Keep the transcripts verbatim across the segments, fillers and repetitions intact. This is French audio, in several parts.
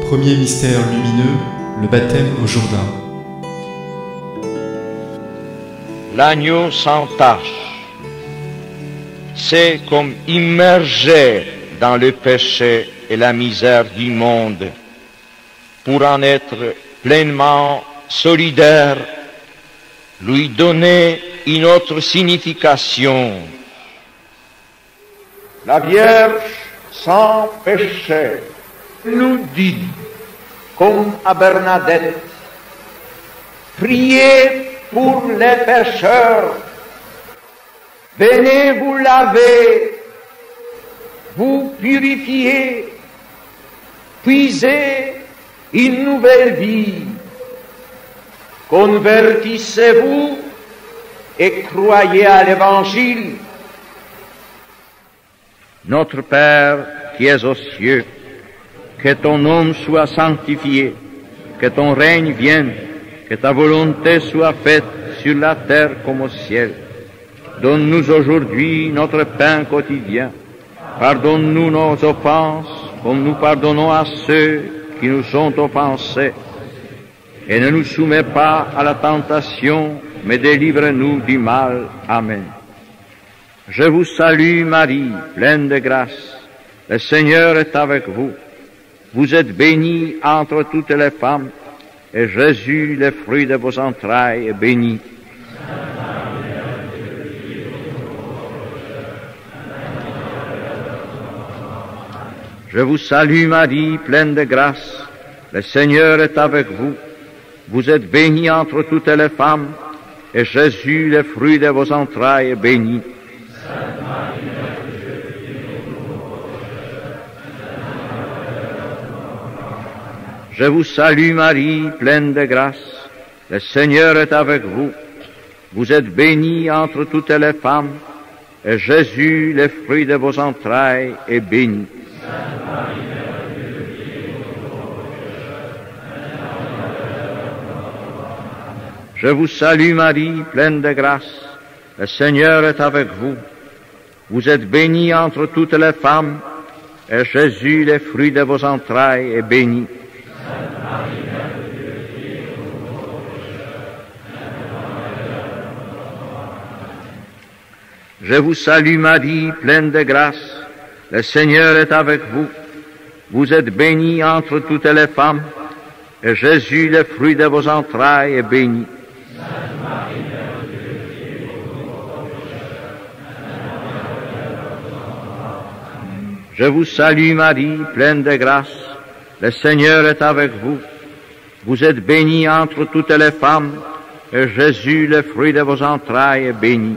Premier mystère lumineux, le baptême au Jourdain. L'agneau sans tache, c'est comme immerger dans le péché et la misère du monde pour en être pleinement solidaire, lui donner une autre signification. La Vierge sans péché nous dit, comme à Bernadette, priez pour les pécheurs, venez vous laver, vous purifier, puisez une nouvelle vie, convertissez-vous et croyez à l'Évangile. Notre Père qui es aux cieux, que ton nom soit sanctifié, que ton règne vienne, que ta volonté soit faite sur la terre comme au ciel. Donne-nous aujourd'hui notre pain quotidien. Pardonne-nous nos offenses, comme nous pardonnons à ceux qui nous sont offensés. Et ne nous soumets pas à la tentation, mais délivre-nous du mal. Amen. Je vous salue Marie, pleine de grâce. Le Seigneur est avec vous. Vous êtes bénie entre toutes les femmes, et Jésus, le fruit de vos entrailles, est béni. Je vous salue Marie, pleine de grâce. Le Seigneur est avec vous. Vous êtes bénie entre toutes les femmes, et Jésus, le fruit de vos entrailles, est béni. Je vous salue Marie, pleine de grâce. Le Seigneur est avec vous. Vous êtes bénie entre toutes les femmes, et Jésus, le fruit de vos entrailles, est béni. Je vous salue Marie, pleine de grâce. Le Seigneur est avec vous. Vous êtes bénie entre toutes les femmes, et Jésus, le fruit de vos entrailles, est béni. Je vous salue Marie, pleine de grâce. Le Seigneur est avec vous. Vous êtes bénie entre toutes les femmes, et Jésus, le fruit de vos entrailles, est béni. Je vous salue Marie, pleine de grâce. Le Seigneur est avec vous. Vous êtes bénie entre toutes les femmes, et Jésus, le fruit de vos entrailles, est béni.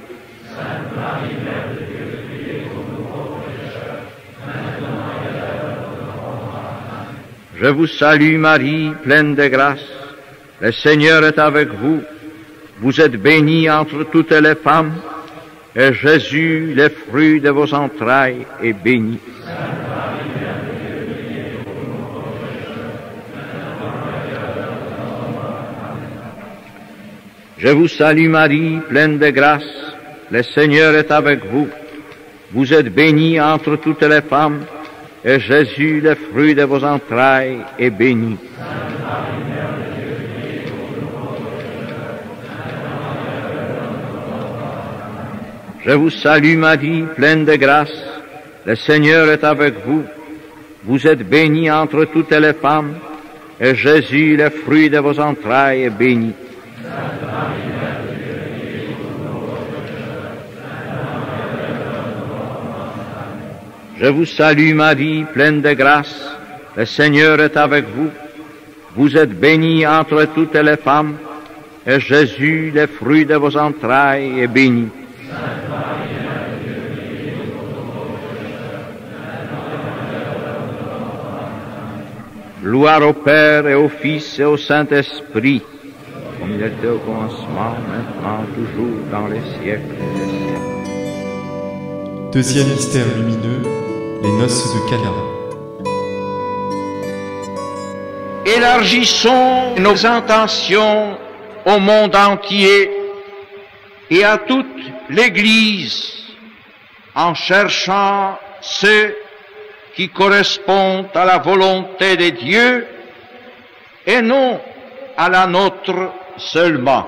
Je vous salue Marie, pleine de grâce. Le Seigneur est avec vous. Vous êtes bénie entre toutes les femmes, et Jésus, le fruit de vos entrailles, est béni. Je vous salue Marie, pleine de grâce. Le Seigneur est avec vous. Vous êtes bénie entre toutes les femmes, et Jésus, le fruit de vos entrailles, est béni. Je vous salue Marie, pleine de grâce. Le Seigneur est avec vous. Vous êtes bénie entre toutes les femmes, et Jésus, le fruit de vos entrailles, est béni. Je vous salue Marie, pleine de grâce. Le Seigneur est avec vous. Vous êtes bénie entre toutes les femmes, et Jésus, le fruit de vos entrailles, est béni. Gloire au Père et au Fils et au Saint-Esprit, comme il était au commencement, maintenant, toujours, dans les siècles des siècles. Deuxième mystère lumineux, les noces de Cana. Élargissons nos intentions au monde entier et à toute l'Église en cherchant ceux qui correspondent à la volonté de Dieu et non à la nôtre seulement.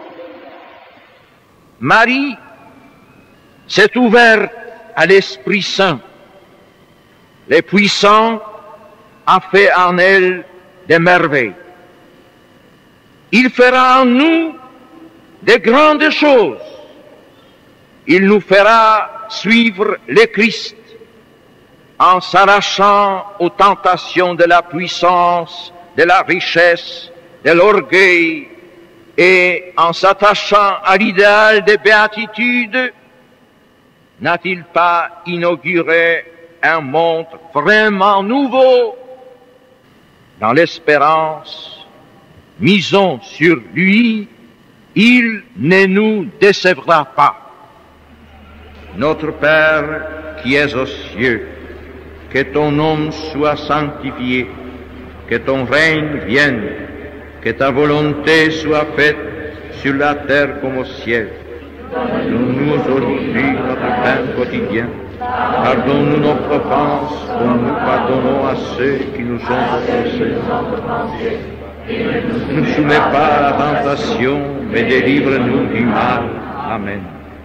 Marie s'est ouverte à l'Esprit Saint. Le Puissant a fait en elle des merveilles. Il fera en nous de grandes choses. Il nous fera suivre le Christ en s'arrachant aux tentations de la puissance, de la richesse, de l'orgueil, et en s'attachant à l'idéal de béatitude. N'a-t-il pas inauguré un monde vraiment nouveau? Dans l'espérance, misons sur lui, il ne nous décevra pas. Notre Père qui es aux cieux, que ton nom soit sanctifié, que ton règne vienne, que ta volonté soit faite sur la terre comme au ciel. Donne-nous aujourd'hui notre pain quotidien. Pardonne-nous nos offenses, comme nous pardonnons à ceux qui nous ont offensés. Ne nous soumets pas à la tentation, mais délivre-nous du mal. Amen.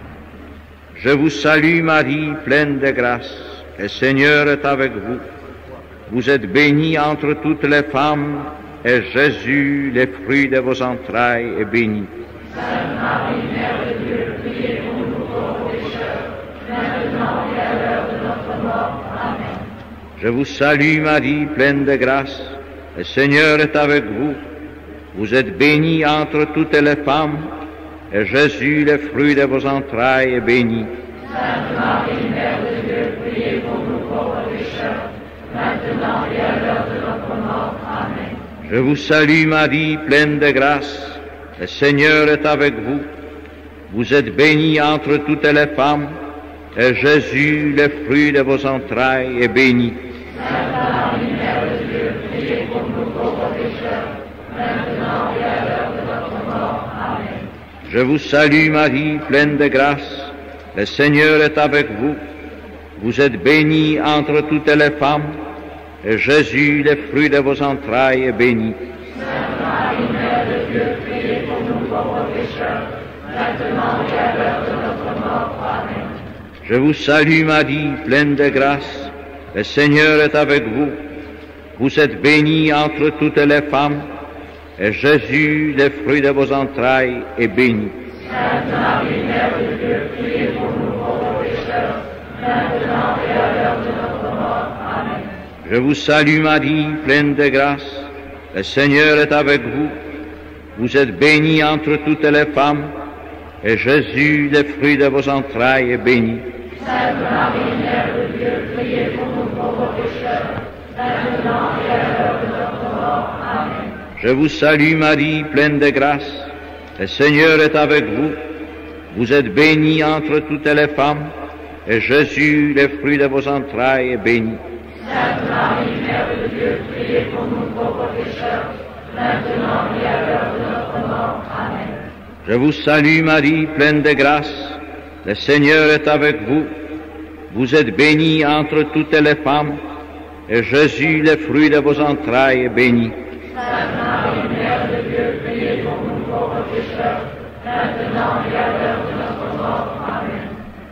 Je vous salue Marie, pleine de grâce. Le Seigneur est avec vous. Vous êtes bénie entre toutes les femmes, et Jésus, le fruit de vos entrailles, est béni. Sainte Marie, Mère de Dieu, priez pour nous pauvres pécheurs, maintenant et à l'heure de notre mort. Amen. Je vous salue Marie, pleine de grâce. Le Seigneur est avec vous. Vous êtes bénie entre toutes les femmes, et Jésus, le fruit de vos entrailles, est béni. Sainte Marie, Mère de Dieu, priez pour nous pauvres pécheurs, maintenant et à l'heure de notre mort. Amen. Je vous salue Marie, pleine de grâce. Le Seigneur est avec vous. Vous êtes bénie entre toutes les femmes, et Jésus, le fruit de vos entrailles, est béni. Sainte Marie, Mère de Dieu, priez pour nous pauvres pécheurs, maintenant et à l'heure de notre mort. Amen. Je vous salue Marie, pleine de grâce. Le Seigneur est avec vous. Vous êtes bénie entre toutes les femmes, et Jésus, le fruit de vos entrailles, est béni. Sainte Marie, Mère de Dieu, priez pour nous pauvres pécheurs, maintenant et à l'heure de notre mort. Amen. Je vous salue Marie, pleine de grâce. Le Seigneur est avec vous. Vous êtes bénie entre toutes les femmes, et Jésus, le fruit de vos entrailles, est béni. Sainte Marie, Mère de Dieu, priez pour nous pauvres pécheurs, maintenant et à l'heure de notre mort. Amen. Je vous salue Marie, pleine de grâce. Le Seigneur est avec vous. Vous êtes bénie entre toutes les femmes, et Jésus, le fruit de vos entrailles, est béni. Sainte Marie, Mère de Dieu, priez pour nous pauvres pécheurs, maintenant et à l'heure de notre mort. Amen. Je vous salue Marie, pleine de grâce. Le Seigneur est avec vous. Vous êtes bénie entre toutes les femmes, et Jésus, le fruit de vos entrailles, est béni. Sainte Marie, Mère de Dieu, priez pour nous pauvres pécheurs, maintenant et à l'heure de notre mort. Amen. Je vous salue Marie, pleine de grâce. Le Seigneur est avec vous. Vous êtes bénie entre toutes les femmes, et Jésus, le fruit de vos entrailles, est béni. Sainte Marie, Mère de Dieu, priez pour nous pauvres pécheurs, maintenant et à l'heure de notre mort. Amen.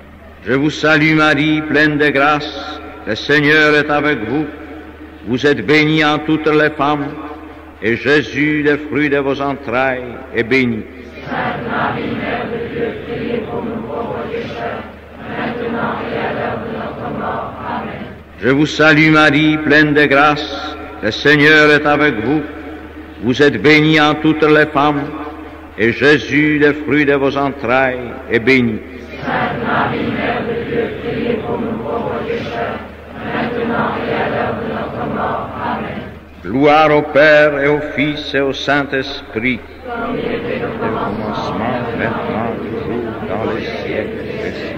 Je vous salue Marie, pleine de grâce. Le Seigneur est avec vous. Vous êtes bénie en toutes les femmes, et Jésus, le fruit de vos entrailles, est béni. Sainte Marie, Mère de Dieu, priez pour nous pauvres pécheurs, maintenant et à l'heure de notre mort. Amen. Je vous salue Marie, pleine de grâce. Le Seigneur est avec vous. Vous êtes bénie en toutes les femmes, et Jésus, le fruit de vos entrailles, est béni. Sainte Marie, Mère de Dieu, priez pour nous pauvres pécheurs, maintenant et à l'heure de notre mort. Amen. Gloire au Père et au Fils et au Saint-Esprit, Comme il était au au commencement, commencement, maintenant, toujours, dans les siècles des siècles.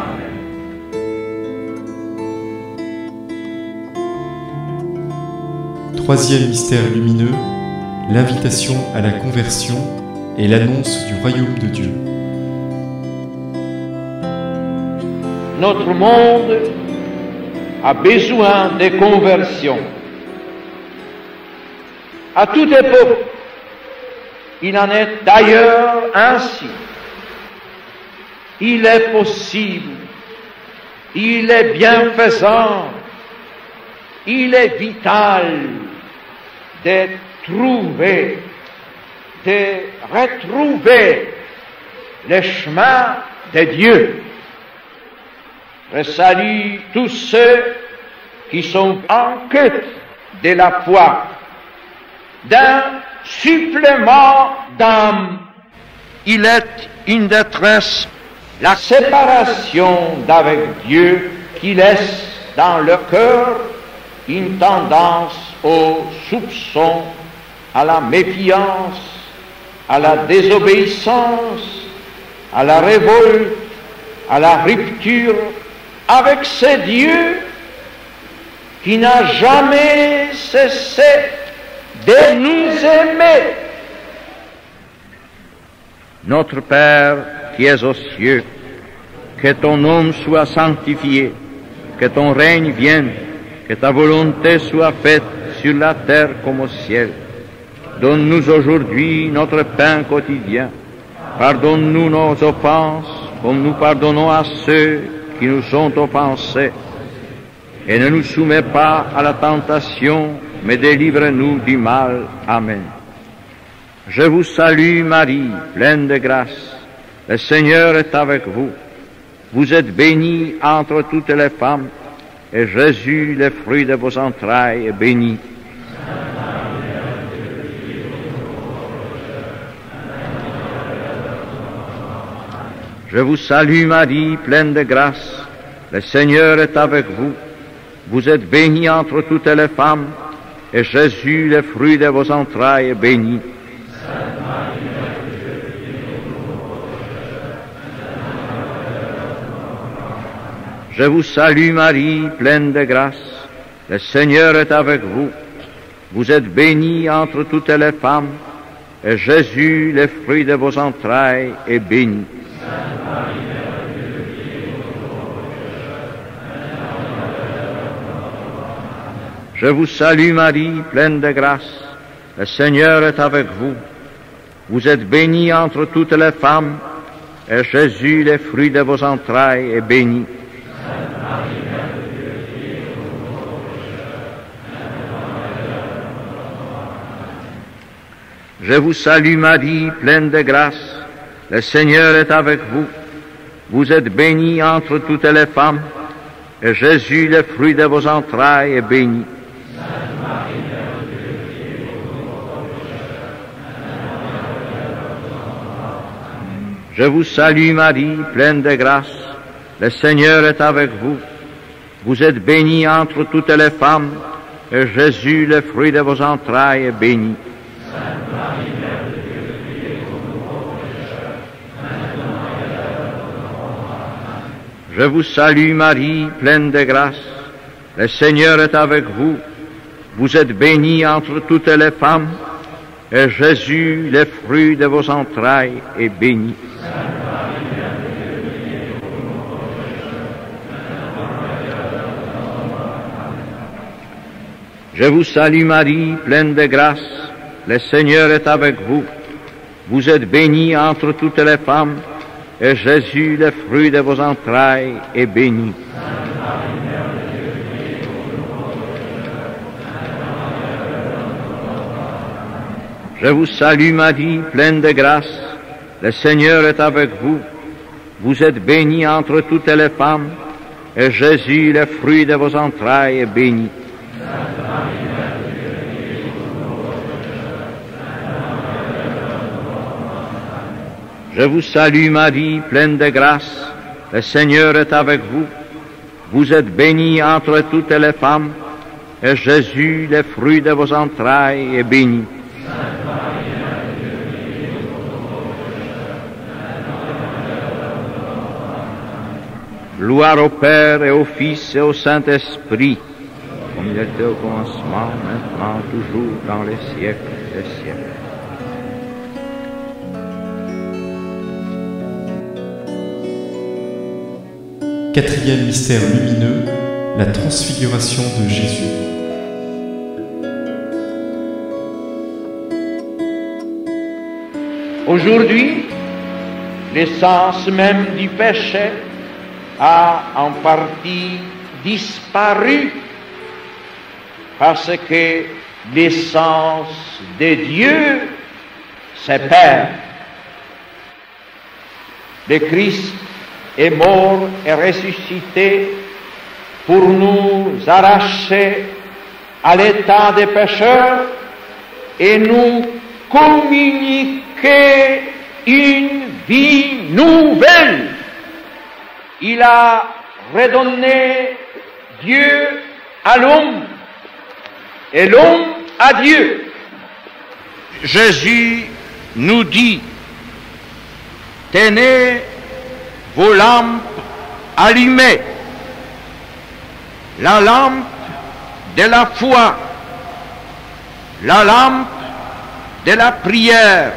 Troisième mystère lumineux, l'invitation à la conversion et l'annonce du royaume de Dieu. Notre monde a besoin de conversion. À toute époque, il en est d'ailleurs ainsi. Il est possible, il est bienfaisant, il est vital de trouver, de retrouver le chemin de Dieu. Je salue tous ceux qui sont en quête de la foi, d'un supplément d'âme. Il est une détresse, la séparation d'avec Dieu qui laisse dans le cœur une tendance au soupçon, à la méfiance, à la désobéissance, à la révolte, à la rupture avec ce Dieu qui n'a jamais cessé de nous aimer. Notre Père qui es aux cieux, que ton nom soit sanctifié, que ton règne vienne, que ta volonté soit faite sur la terre comme au ciel. Donne-nous aujourd'hui notre pain quotidien. Pardonne-nous nos offenses, comme nous pardonnons à ceux qui nous ont offensés. Et ne nous soumets pas à la tentation, mais délivre-nous du mal. Amen. Je vous salue Marie, pleine de grâce. Le Seigneur est avec vous. Vous êtes bénie entre toutes les femmes, et Jésus, le fruit de vos entrailles, est béni. Je vous salue Marie, pleine de grâce. Le Seigneur est avec vous. Vous êtes bénie entre toutes les femmes, et Jésus, le fruit de vos entrailles, est béni. Je vous salue Marie, pleine de grâce. Le Seigneur est avec vous. Vous êtes bénie entre toutes les femmes, et Jésus, le fruit de vos entrailles, est béni. Je vous salue Marie, pleine de grâce. Le Seigneur est avec vous. Vous êtes bénie entre toutes les femmes, et Jésus, le fruit de vos entrailles, est béni. Je vous salue Marie, pleine de grâce. Le Seigneur est avec vous. Vous êtes bénie entre toutes les femmes, et Jésus, le fruit de vos entrailles, est béni. Je vous salue Marie, pleine de grâce. Le Seigneur est avec vous. Vous êtes bénie entre toutes les femmes, et Jésus, le fruit de vos entrailles, est béni. Je vous salue Marie, pleine de grâce. Le Seigneur est avec vous. Vous êtes bénie entre toutes les femmes, et Jésus, le fruit de vos entrailles, est béni. Je vous salue Marie, pleine de grâce. Le Seigneur est avec vous. Vous êtes bénie entre toutes les femmes, et Jésus, le fruit de vos entrailles, est béni. Je vous salue Marie, pleine de grâce. Le Seigneur est avec vous. Vous êtes bénie entre toutes les femmes, et Jésus, le fruit de vos entrailles, est béni. Je vous salue Marie, pleine de grâce. Le Seigneur est avec vous. Vous êtes bénie entre toutes les femmes, et Jésus, le fruit de vos entrailles, est béni. Gloire au Père et au Fils et au Saint-Esprit, comme il était au commencement, maintenant, toujours, dans les siècles des siècles. Quatrième mystère lumineux, la transfiguration de Jésus. Aujourd'hui, l'essence même du péché a en partie disparu parce que l'essence de Dieu, c'est Père. Le Christ est mort et ressuscité pour nous arracher à l'état des pécheurs et nous communiquer une vie nouvelle. Il a redonné Dieu à l'homme et l'homme à Dieu. Jésus nous dit, tenez vos lampes allumées, la lampe de la foi, la lampe de la prière,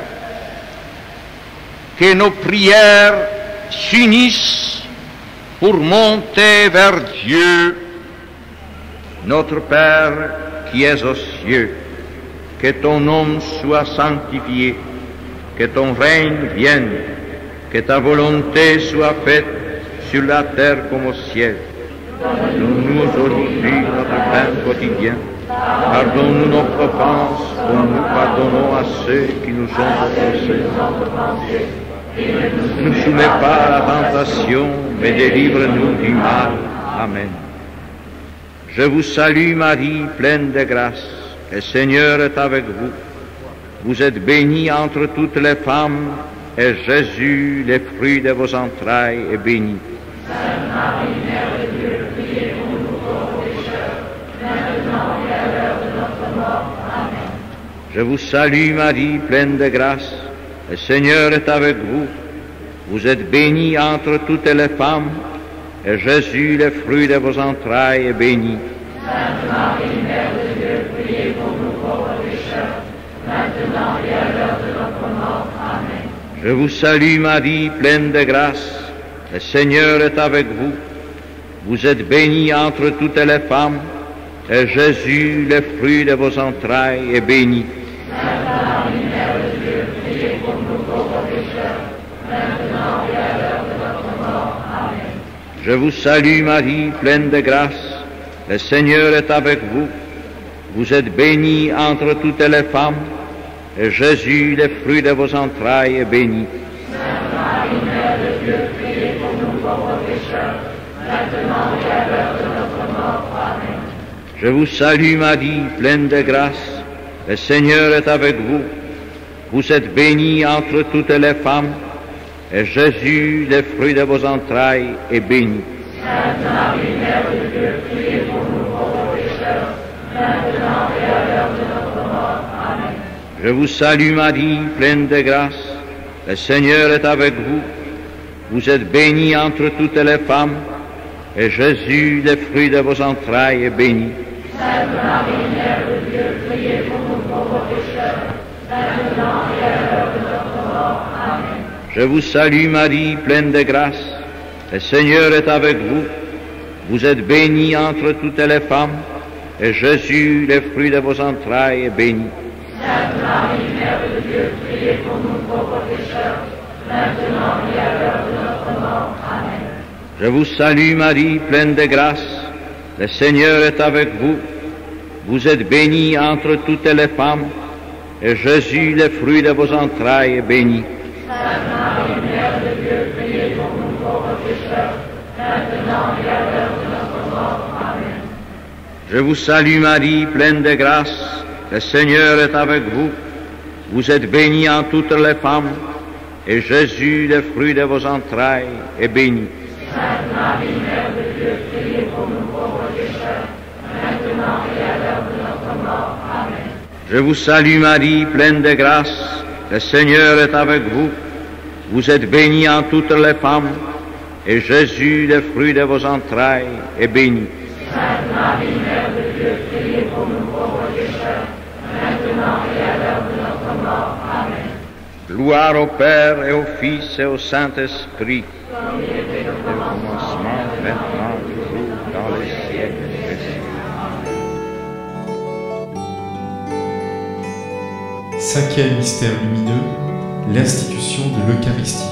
que nos prières s'unissent pour monter vers Dieu. Notre Père qui es aux cieux, que ton nom soit sanctifié, que ton règne vienne, que ta volonté soit faite sur la terre comme au ciel. Donne-nous aujourd'hui notre pain quotidien. Pardonne-nous nos offenses, comme nous pardonnons à ceux qui nous ont offensés. Ne nous soumets pas à la tentation, mais délivre-nous du mal. Amen. Je vous salue Marie, pleine de grâce. Le Seigneur est avec vous. Vous êtes bénie entre toutes les femmes, et Jésus, le fruit de vos entrailles, est béni. Sainte Marie, Mère de Dieu, priez pour nous pauvres pécheurs, maintenant et à l'heure de notre mort. Amen. Je vous salue Marie, pleine de grâce. Le Seigneur est avec vous. Vous êtes bénie entre toutes les femmes, et Jésus, le fruit de vos entrailles, est béni. Sainte Marie, Mère de Dieu, priez pour nous pauvres pécheurs, maintenant et à l'heure de notre mort. Amen. Je vous salue Marie, pleine de grâce. Le Seigneur est avec vous. Vous êtes bénie entre toutes les femmes, et Jésus, le fruit de vos entrailles, est béni. Sainte Marie, Mère de Dieu, priez pour nous pauvres pécheurs, maintenant et à l'heure de notre mort. Amen. Je vous salue Marie, pleine de grâce. Le Seigneur est avec vous. Vous êtes bénie entre toutes les femmes, et Jésus, le fruit de vos entrailles, est béni. Sainte Marie, Mère de Dieu, priez pour nous pauvres pécheurs, maintenant et à l'heure de notre mort. Amen. Je vous salue Marie, pleine de grâce. Le Seigneur est avec vous. Vous êtes bénie entre toutes les femmes, et Jésus, le fruit de vos entrailles, est béni. Sainte Marie, Mère de Dieu, priez pour nous pauvres pécheurs, maintenant et à l'heure de notre mort. Amen. Je vous salue Marie, pleine de grâce. Le Seigneur est avec vous. Vous êtes bénie entre toutes les femmes, et Jésus, le fruit de vos entrailles, est béni. Sainte Marie, Mère de Dieu, priez pour nous pauvres pécheurs, maintenant et à l'heure de notre mort. Amen. Je vous salue Marie, pleine de grâce. Le Seigneur est avec vous. Vous êtes bénie entre toutes les femmes, et Jésus, le fruit de vos entrailles, est béni. Sainte Marie, Mère de Dieu, priez pour nous pauvres pécheurs, maintenant et à l'heure de notre mort. Amen. Je vous salue Marie, pleine de grâce. Le Seigneur est avec vous. Vous êtes bénie entre toutes les femmes, et Jésus, le fruit de vos entrailles, est béni. Sainte Marie, Mère de Dieu, priez pour nous pauvres pécheurs, maintenant et à l'heure de notre mort. Amen. Je vous salue Marie, pleine de grâce. Le Seigneur est avec vous. Vous êtes bénie en toutes les femmes, et Jésus, le fruit de vos entrailles, est béni. Sainte Marie, Mère de Dieu, priez pour nous pauvres pécheurs, maintenant et à l'heure de notre mort. Amen. Je vous salue Marie, pleine de grâce. Le Seigneur est avec vous. Vous êtes bénie en toutes les femmes, et Jésus, le fruit de vos entrailles, est béni. Sainte Marie, Mère de Dieu, priez pour nous pauvres pécheurs, maintenant et à l'heure de notre mort. Amen. Gloire au Père et au Fils et au Saint-Esprit. Comme il était au commencement, Maintenant, toujours, dans les siècles des siècles. Cinquième mystère lumineux, l'institution de l'Eucharistie.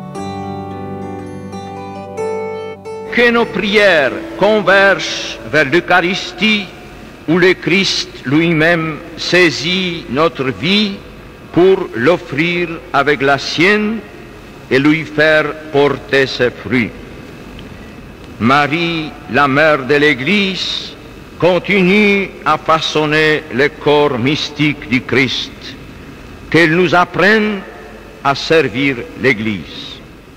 Que nos prières convergent vers l'Eucharistie où le Christ lui-même saisit notre vie pour l'offrir avec la sienne et lui faire porter ses fruits. Marie, la mère de l'Église, continue à façonner le corps mystique du Christ, qu'elle nous apprenne à servir l'Église.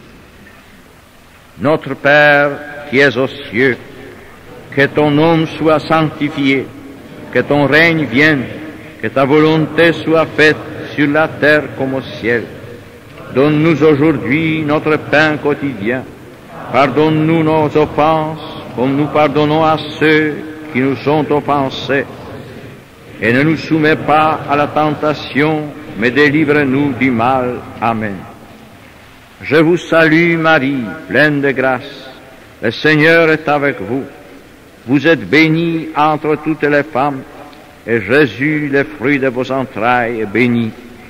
Notre Père qui es aux cieux, que ton nom soit sanctifié, que ton règne vienne, que ta volonté soit faite sur la terre comme au ciel. Donne-nous aujourd'hui notre pain quotidien. Pardonne-nous nos offenses, comme nous pardonnons à ceux qui nous sont offensés. Et ne nous soumets pas à la tentation, mais délivre-nous du mal. Amen. Je vous salue Marie, pleine de grâce. Le Seigneur est avec vous. Vous êtes bénie entre toutes les femmes, et Jésus, le fruit de vos entrailles, est béni.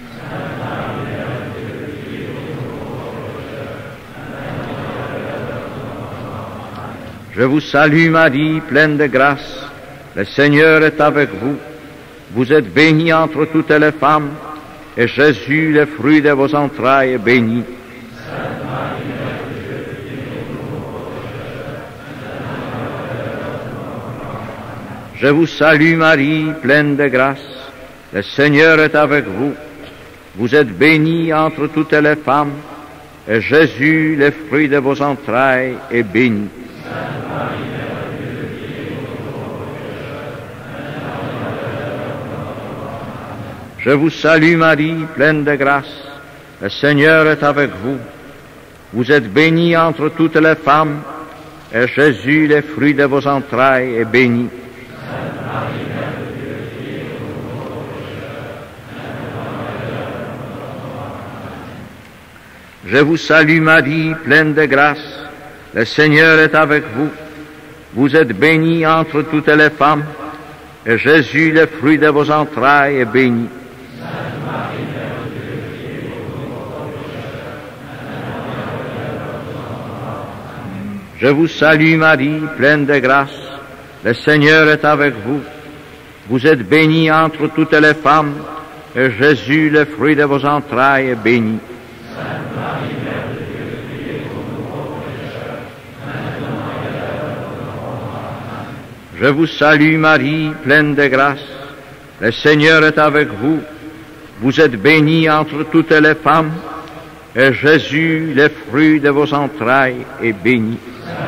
Je vous salue Marie, pleine de grâce. Le Seigneur est avec vous. Vous êtes bénie entre toutes les femmes, et Jésus, le fruit de vos entrailles, est béni. Je vous salue Marie, pleine de grâce. Le Seigneur est avec vous. Vous êtes bénie entre toutes les femmes, et Jésus, le fruit de vos entrailles, est béni. Je vous salue Marie, pleine de grâce. Le Seigneur est avec vous. Vous êtes bénie entre toutes les femmes, et Jésus, le fruit de vos entrailles, est béni. Je vous salue Marie, pleine de grâce. Le Seigneur est avec vous. Vous êtes bénie entre toutes les femmes, et Jésus, le fruit de vos entrailles, est béni. Je vous salue Marie, pleine de grâce. Le Seigneur est avec vous. Vous êtes bénie entre toutes les femmes, et Jésus, le fruit de vos entrailles, est béni. Je vous salue Marie, pleine de grâce. Le Seigneur est avec vous. Vous êtes bénie entre toutes les femmes, et Jésus, le fruit de vos entrailles, est béni.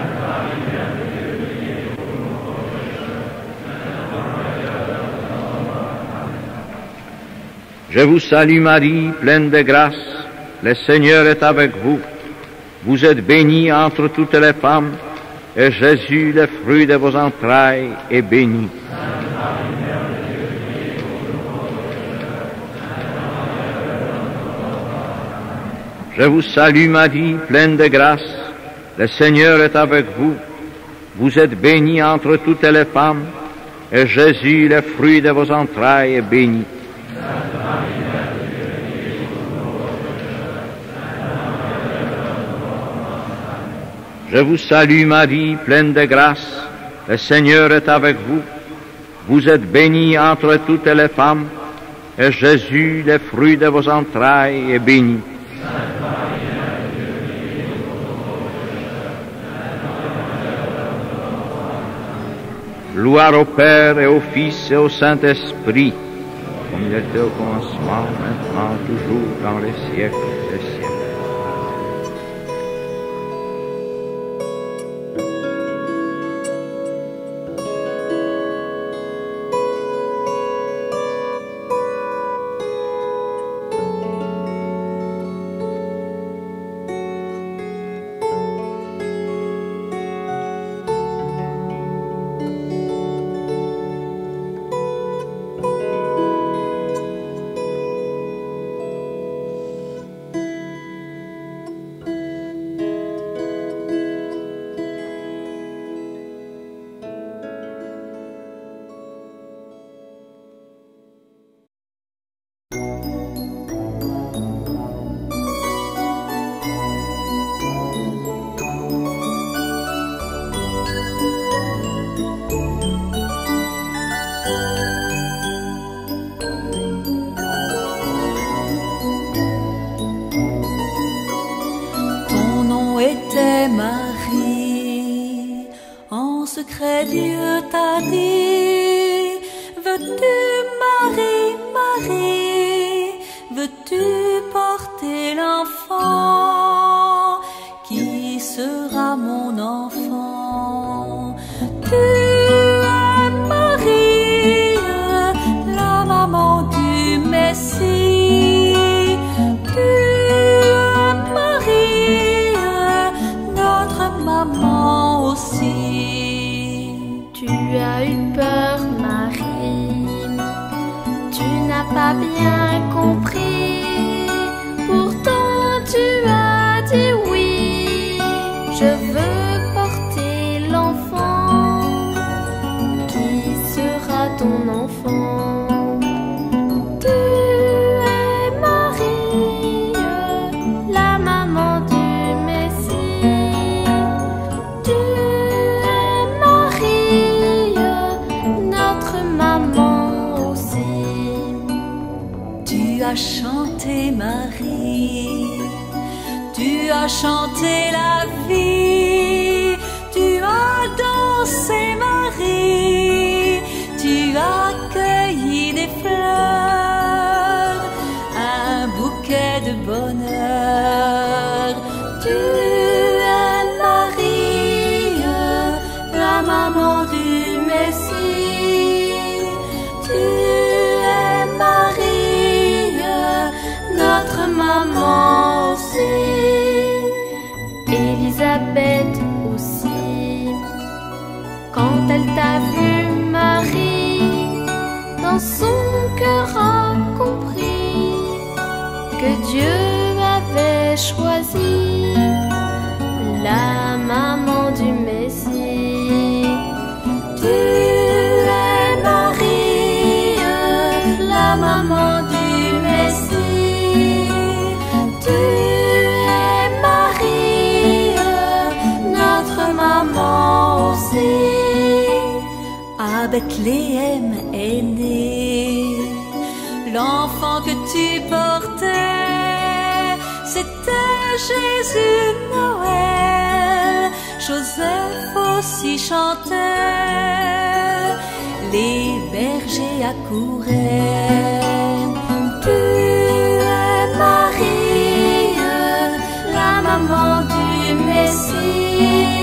Je vous salue Marie, pleine de grâce. Le Seigneur est avec vous. Vous êtes bénie entre toutes les femmes, et Jésus, le fruit de vos entrailles, est béni. Je vous salue Marie, pleine de grâce. Le Seigneur est avec vous. Vous êtes bénie entre toutes les femmes, et Jésus, le fruit de vos entrailles, est béni. Je vous salue Marie, pleine de grâce. Le Seigneur est avec vous. Vous êtes bénie entre toutes les femmes, et Jésus, le fruit de vos entrailles, est béni. Gloire au Père et au Fils et au Saint-Esprit, comme il était au commencement, maintenant, toujours, dans les siècles des siècles. veux-tu porter l'enfant qui sera mon enfant? Tu es Marie, la maman du Messie. Tu es Marie, notre maman aussi. Tu as eu peur, Marie, tu n'as pas bien compris. Pourtant tu as dit oui, je veux porter l'enfant qui sera ton enfant. Tu es Marie, la maman du Messie. Tu es Marie, notre maman aussi. Tu as chanté Marie, tu as chanté la vie, tu as dansé Marie, tu as cueilli des fleurs, un bouquet de bonheur. Tu es Marie, la maman du Messie. Tu es Marie, notre maman aussi. Élisabeth aussi, quand elle t'a vu, Marie, dans son cœur a compris que Dieu avait choisi la maman du Messie. Tu es Marie, la maman du Messie. Tu es Marie, notre maman aussi. À Bethléem est né l'enfant que tu portais. C'était Jésus Noël. Joseph aussi chantait, les bergers accouraient. Tu es Marie, la maman du Messie.